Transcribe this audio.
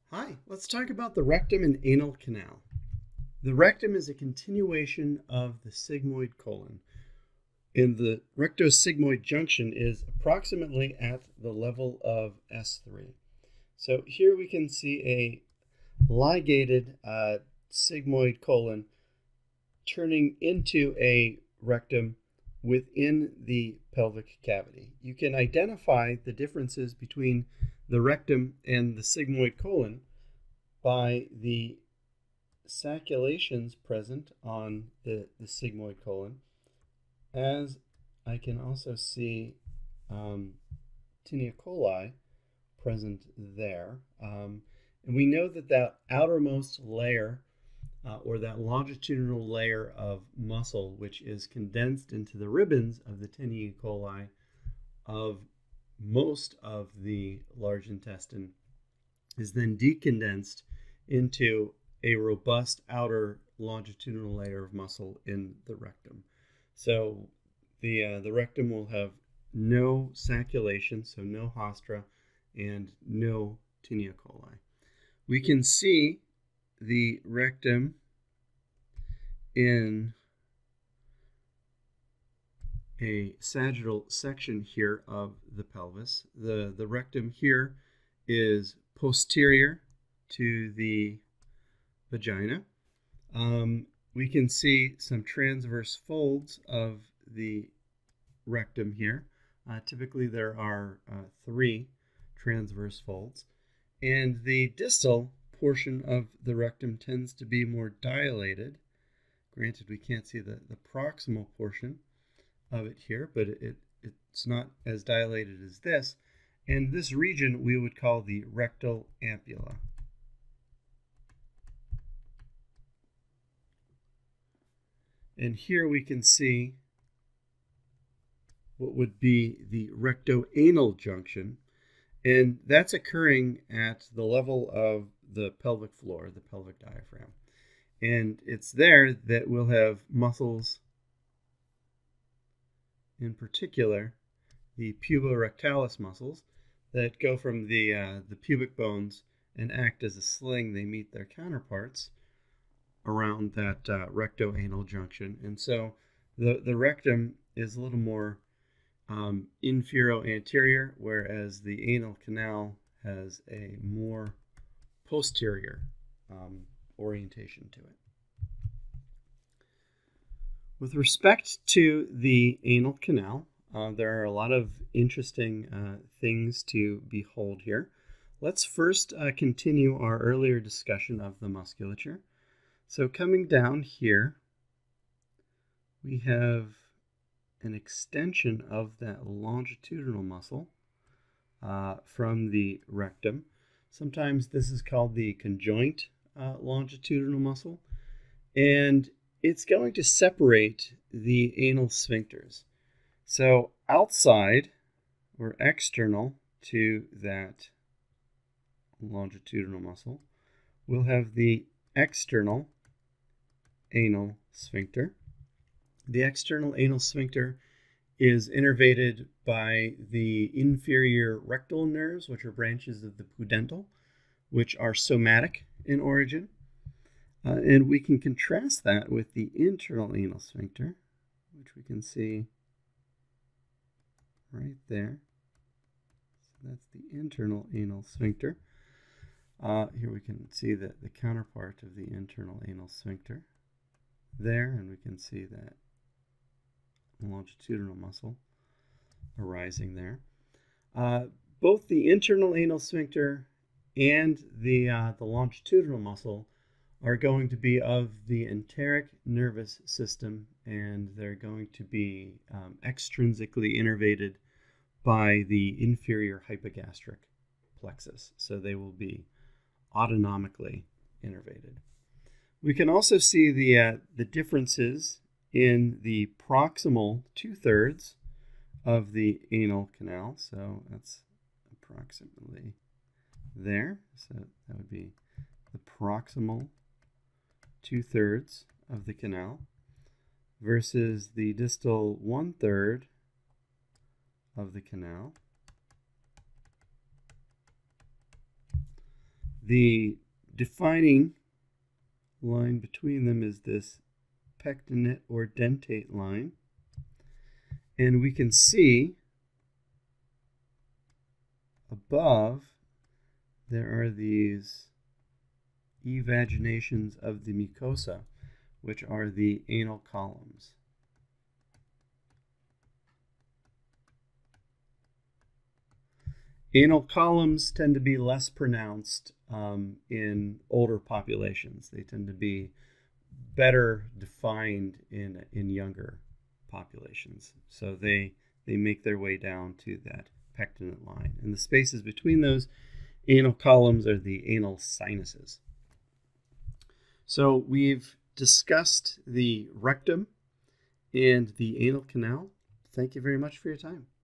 Hi, let's talk about the rectum and anal canal. The rectum is a continuation of the sigmoid colon, and the rectosigmoid junction is approximately at the level of S3. So here we can see a ligated sigmoid colon turning into a rectum within the pelvic cavity. You can identify the differences between the rectum and the sigmoid colon by the sacculations present on the sigmoid colon, as I can also see tinea coli present there. And we know that that outermost layer or that longitudinal layer of muscle, which is condensed into the ribbons of the tinea coli of most of the large intestine, is then decondensed into a robust outer longitudinal layer of muscle in the rectum. So the rectum will have no sacculation, so no haustra, and no tinea coli. We can see the rectum in a sagittal section here of the pelvis. The rectum here is posterior to the vagina. We can see some transverse folds of the rectum here. Typically there are 3 transverse folds, and the distal portion of the rectum tends to be more dilated. Granted, we can't see the proximal portion of it here, but it's not as dilated as this. And this region we would call the rectal ampulla. And here we can see what would be the rectoanal junction, and that's occurring at the level of the pelvic floor, the pelvic diaphragm. And it's there that we'll have muscles, in particular the puborectalis muscles, that go from the pubic bones and act as a sling. They meet their counterparts around that rectoanal junction. And so the rectum is a little more infero-anterior, whereas the anal canal has a more posterior orientation to it. With respect to the anal canal, there are a lot of interesting things to behold here. Let's first continue our earlier discussion of the musculature. So coming down here, we have an extension of that longitudinal muscle from the rectum. Sometimes this is called the conjoint longitudinal muscle, and it's going to separate the anal sphincters. So outside or external to that longitudinal muscle, we'll have the external anal sphincter. The external anal sphincter is innervated by the inferior rectal nerves, which are branches of the pudendal, which are somatic in origin. And we can contrast that with the internal anal sphincter, which we can see right there. So that's the internal anal sphincter. Here we can see the counterpart of the internal anal sphincter there, and we can see that longitudinal muscle arising there. Both the internal anal sphincter and the longitudinal muscle are going to be of the enteric nervous system, and they're going to be extrinsically innervated by the inferior hypogastric plexus. So they will be autonomically innervated. We can also see the differences in the proximal 2/3 of the anal canal. So that's approximately there. So that would be the proximal 2/3 of the canal versus the distal 1/3 of the canal. The defining line between them is this pectinate or dentate line. And we can see above there are these evaginations of the mucosa, which are the anal columns. Anal columns tend to be less pronounced in older populations. They tend to be better defined in younger populations. So they make their way down to that pectinate line. And the spaces between those anal columns are the anal sinuses. So we've discussed the rectum and the anal canal. Thank you very much for your time.